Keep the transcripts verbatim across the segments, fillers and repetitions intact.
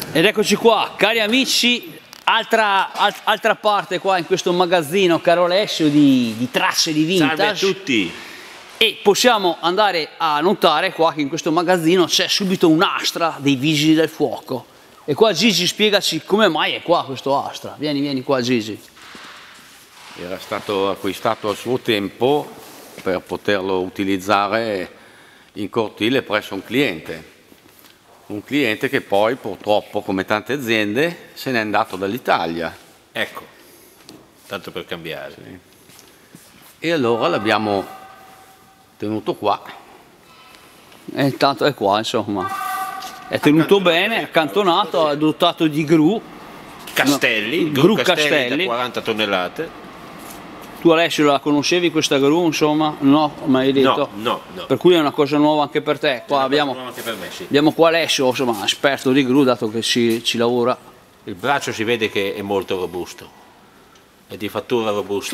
Ed eccoci qua, cari amici, altra, al, altra parte qua in questo magazzino caro Alessio di, di tracce di vintage. Salve a tutti! E possiamo andare a notare qua che in questo magazzino c'è subito un'astra dei Vigili del Fuoco. E qua Gigi, spiegaci come mai è qua questo astra. Vieni, vieni qua Gigi. Era stato acquistato a suo tempo per poterlo utilizzare in cortile presso un cliente. Un cliente che poi purtroppo, come tante aziende, se n'è andato dall'Italia. Ecco, tanto per cambiare. Sì. E allora l'abbiamo tenuto qua. E intanto è qua, insomma. È tenuto bene, accantonato, è dotato di gru. Castelli, no, gru, gru castelli, castelli da quaranta tonnellate. Tu Alessio la conoscevi questa gru, insomma? No, mi hai detto? No, no, no. Per cui è una cosa nuova anche per te. Qua abbiamo, anche per me, sì. abbiamo qua Alessio, insomma, esperto di gru, dato che ci, ci lavora. Il braccio si vede che è molto robusto, è di fattura robusta.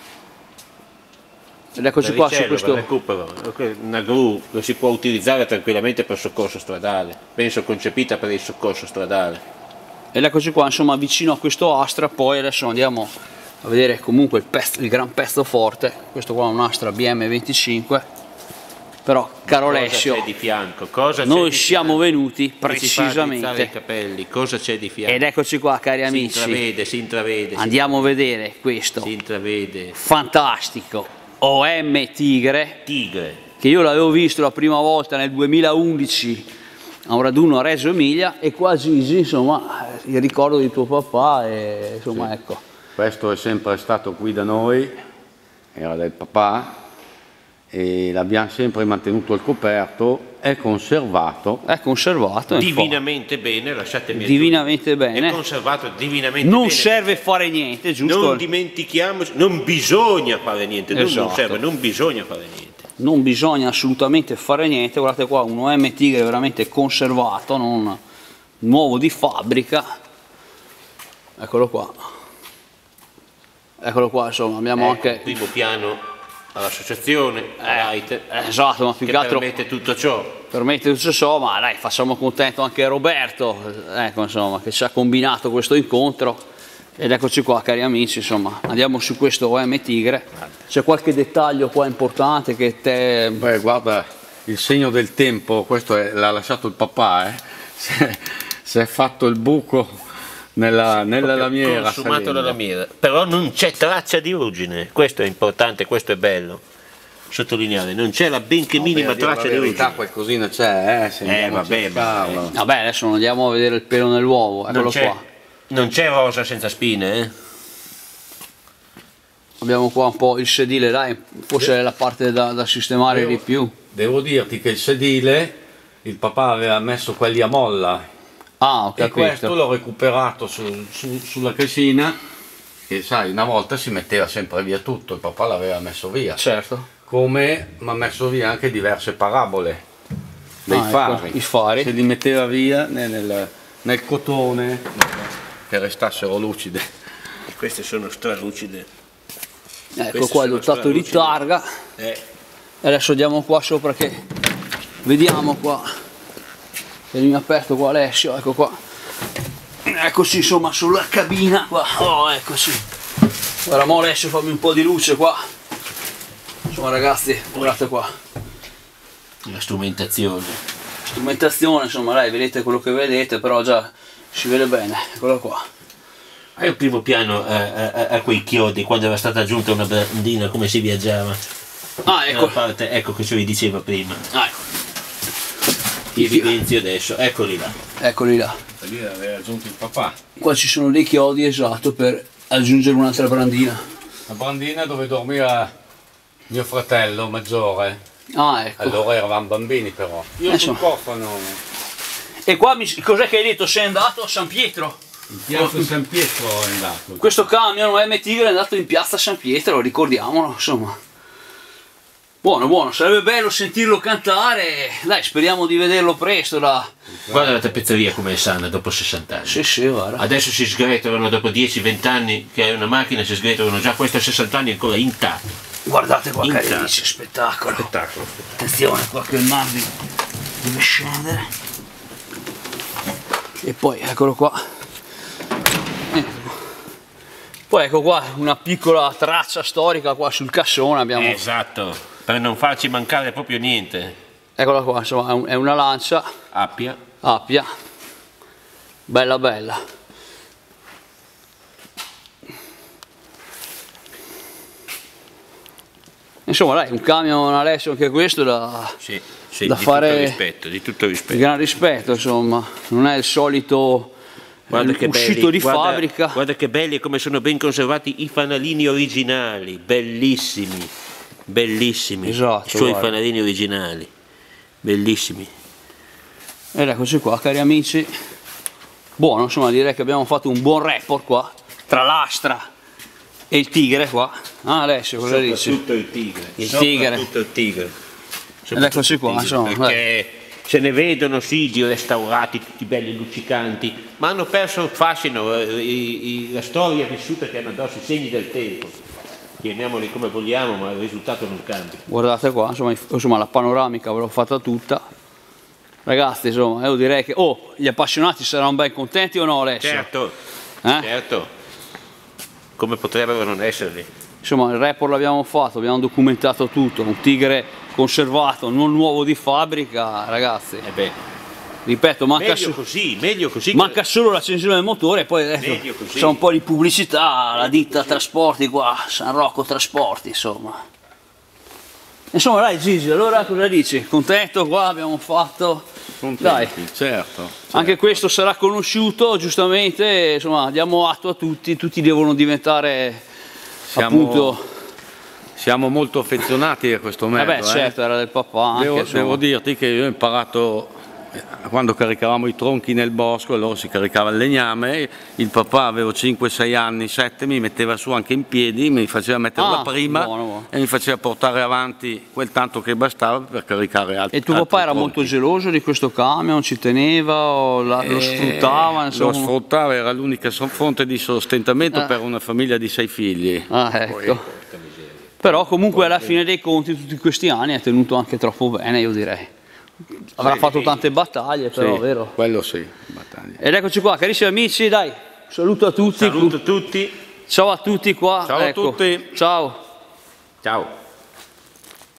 Ed eccoci qua su questo... recupero. Una gru lo si può utilizzare tranquillamente per soccorso stradale, penso concepita per il soccorso stradale. Ed eccoci qua, insomma, vicino a questo astra. Poi adesso andiamo a vedere comunque il, pezzo, il gran pezzo forte. Questo qua è un Astra B M venticinque, però caro Alessio, cosa c'è di fianco? Cosa noi di siamo fianco? venuti precisamente i capelli. Cosa c'è di fianco? ed eccoci qua cari amici, si intravede, si intravede, andiamo si a vedere questo si intravede fantastico O M Tigre, Tigre, che io l'avevo visto la prima volta nel duemilaundici a un raduno a Reggio Emilia. E qua Gigi, insomma, il ricordo di tuo papà e insomma, sì. Ecco, questo è sempre stato qui da noi, era del papà, e l'abbiamo sempre mantenuto al coperto, è conservato. È conservato. Divinamente bene, lasciatemi divinamente bene. È conservato divinamente non bene. Non serve fare niente, giusto? Non dimentichiamoci, non bisogna fare niente, esatto. non serve, non bisogna fare niente. Non bisogna assolutamente fare niente, guardate qua, un O M Tigre veramente conservato, non nuovo di fabbrica. Eccolo qua. Eccolo qua, insomma, abbiamo eh, anche... il primo piano all'associazione, a Rite, eh, esatto, ma più che, che altro permette tutto ciò. Permette tutto ciò, ma dai, facciamo contento anche Roberto, ecco, insomma, che ci ha combinato questo incontro. Ed eccoci qua, cari amici, insomma, andiamo su questo O M Tigre. C'è qualche dettaglio qua importante che te... Beh, guarda, il segno del tempo, questo l'ha lasciato il papà, eh. Si è fatto il buco nella, nella lamiera, consumato salendo. la lamiera, però non c'è traccia di ruggine, questo è importante, questo è bello sottolineare, non c'è la benché no, minima beh, traccia di ruggine. Qualcosina c'è, eh, se eh vabbè, vabbè. vabbè, adesso andiamo a vedere il pelo nell'uovo, eccolo qua. Non c'è rosa senza spine, eh? Abbiamo qua un po' il sedile, dai, forse è la parte da, da sistemare devo, di più. Devo dirti che il sedile, il papà aveva messo quelli a molla. Ah, ho capito. E questo l'ho recuperato su, su, sulla casina, che sai, una volta si metteva sempre via tutto, il papà l'aveva messo via. Certo. Come mi ha messo via anche diverse parabole dei ah, fari. Ecco, i fari. Se li metteva via nel, nel, nel cotone, che restassero lucide. E queste sono stralucide. Ecco queste qua il dotato di targa. Eh. E adesso andiamo qua sopra che vediamo qua. Vieni aperto qua Alessio, ecco qua. Eccoci insomma sulla cabina qua. Oh, eccoci. Guarda mo Alessio, fammi un po' di luce qua. Insomma ragazzi, guardate qua. La strumentazione. Strumentazione, insomma dai, vedete quello che vedete, però già si vede bene, eccolo qua. Hai il primo piano a, a, a quei chiodi, quando era stata aggiunta una brandina, come si viaggiava. Ah, ecco. Parte, ecco che ce vi diceva prima. Ah, ecco. Ti evidenzio adesso, eccoli là. Eccoli là. Lì aveva aggiunto il papà. Qua ci sono dei chiodi, esatto, per aggiungere un'altra brandina. La brandina dove dormiva mio fratello maggiore. Ah, ecco. Allora eravamo bambini però. Io eh, sul cofano. E qua cos'è che hai detto? Sei andato a San Pietro? In piazza San Pietro è andato. Questo camion O M Tigre è andato in piazza San Pietro, ricordiamolo, insomma. Buono, buono, sarebbe bello sentirlo cantare, dai, speriamo di vederlo presto. Da... Guarda la tappezzeria come è sana dopo sessanta anni. Sì, sì, guarda. Adesso si sgretolano dopo dieci venti anni che hai una macchina, si sgretolano già questo a sessanta anni ancora intatto. Guardate qua, intatto. cari amici, spettacolo. Spettacolo. Attenzione qua che il Marvin deve scendere. E poi eccolo qua. Ecco. Poi ecco qua una piccola traccia storica qua sul cassone abbiamo. Esatto, per non farci mancare proprio niente. Eccola qua, insomma è una lancia. Appia. Appia. Bella bella. Insomma dai, un camion Alessio anche questo da, sì, sì, da di fare tutto rispetto, di tutto rispetto. Di gran rispetto, insomma, non è il solito guarda che uscito belli, di guarda, fabbrica. Guarda che belli e come sono ben conservati i fanalini originali, bellissimi, bellissimi, esatto, i suoi guarda. fanalini originali, bellissimi. Ed eccoci qua, cari amici, buono, insomma direi che abbiamo fatto un buon report qua, tra l'Astra e il Tigre qua. Ah Alessio, cosa dici? Soprattutto il Tigre, il Tigre. Soprattutto il Tigre. Ed eccoci qua, insomma. Perché se ne vedono sì di restaurati tutti belli luccicanti, ma hanno perso il fascino, i, i, la storia vissuta che hanno addosso, i segni del tempo. Chiamiamoli come vogliamo, ma il risultato non cambia. Guardate qua, insomma, insomma la panoramica ve l'ho fatta tutta. Ragazzi, insomma, io direi che oh, gli appassionati saranno ben contenti o no Alessio? Certo, eh? certo. Come potrebbero non esserli? Insomma, il report l'abbiamo fatto, abbiamo documentato tutto, un Tigre conservato, non nuovo di fabbrica, ragazzi. Eh beh, ripeto, manca, meglio così, meglio così manca solo l'accensione del motore e poi adesso c'è un po' di pubblicità, la ditta Trasporti qua, San Rocco Trasporti, insomma. Insomma dai Gigi, allora cosa dici? Contento qua, abbiamo fatto... Contenti, dai, certo, certo. Anche questo sarà conosciuto, giustamente, insomma, diamo atto a tutti, tutti devono diventare siamo, appunto... Siamo molto affezionati a questo metodo. Eh beh, certo, eh. era del papà anche, devo, devo dirti che io ho imparato... Quando caricavamo i tronchi nel bosco, allora si caricava il legname, il papà avevo cinque sei anni, sette, mi metteva su anche in piedi, mi faceva mettere ah, la prima buono, buono. e mi faceva portare avanti quel tanto che bastava per caricare altri. E tuo papà era tronchi. molto geloso di questo camion, ci teneva, o la, lo sfruttava? Insomma. Lo sfruttava, era l'unica fonte di sostentamento eh. per una famiglia di sei figli. Ah, ecco. Poi, però comunque alla fine dei conti tutti questi anni è tenuto anche troppo bene, io direi. Avrà sì, fatto tante battaglie, però, sì, vero? Quello sì, battaglie. Ed eccoci qua, carissimi amici, dai, saluto a tutti. Saluto a tutti. Ciao a tutti qua. Ciao ecco. a tutti. Ciao. Ciao.